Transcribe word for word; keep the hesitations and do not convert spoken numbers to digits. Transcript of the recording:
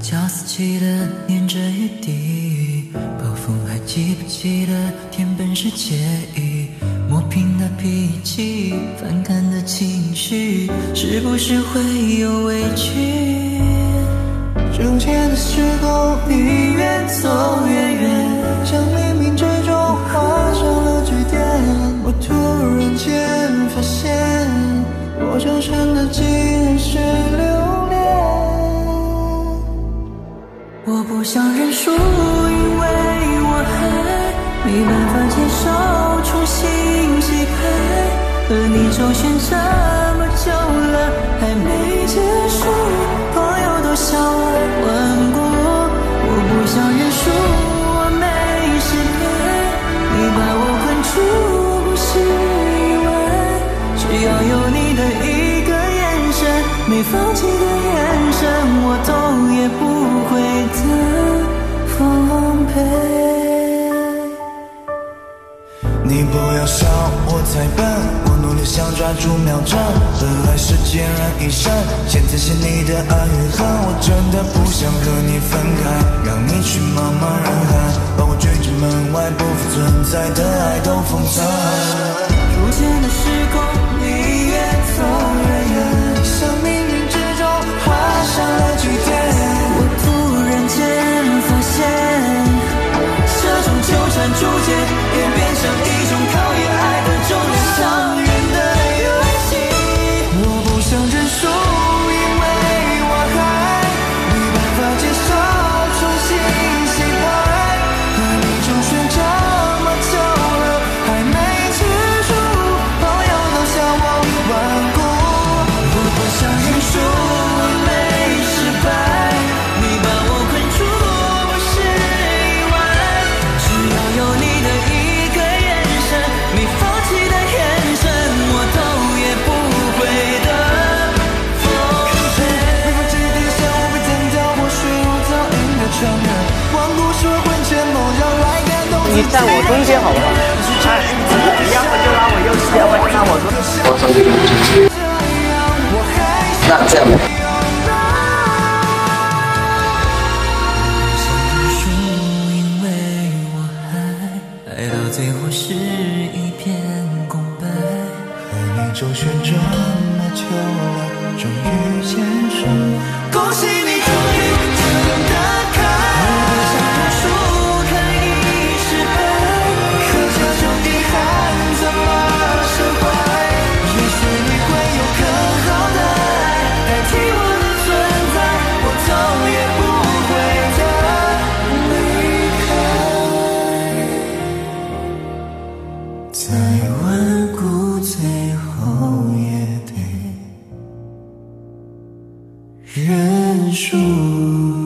叫死气的念着雨滴，暴风还记不记得天本是惬意，磨平的脾气，反感的情绪，是不是会有委屈？中间的时空，你越走越远，像冥冥之中画上了句点。我突然间发现，我就成了竟然是留恋。我不想认输，因为我还没办法接受重新洗牌，和你周旋这么久了，还没结束，朋友都笑我顽固。我不想认输，我没失败，你把我困住不是意外，只要有你的一个眼神，没放弃的眼神，我动也不会的奉陪。 你不要笑我太笨，我努力想抓住秒针，本来是孑然一身，现在是你的爱与恨，我真的不想和你分开，让你去茫茫人海，把我拒之门外，不复存在的爱都封存。 逐渐的时空，你越走越远，像冥冥之中画上了句点。我突然间发现，这种纠缠逐渐演变成一种考验爱的终点，伤人的游戏。我不想认输，因为我还没办法接受重新洗牌，和你周旋这么久了，还没结束，朋友都笑我顽固。我不想认输，我没失败，你把我困住不是意外，只要有你的一个眼神，没放弃的眼神，我头也不回的奉陪。没放弃的像我被弹跳破水如早应的承认，顽固是我魂牵梦绕来感动自己。 你站我中间好不好？哎，你要么就拉我右膝，要么就拉我左。 我操这个不行。那这样吧。 爱到最后是一片空白， 和你周旋这么久了，终于结束， 恭喜你终于等得开。我不想认输，看你失败，可这种遗憾怎么释怀？也许你会有更好的爱，代替我的存在，我头也不回的离开。再顽固，最后也得认输。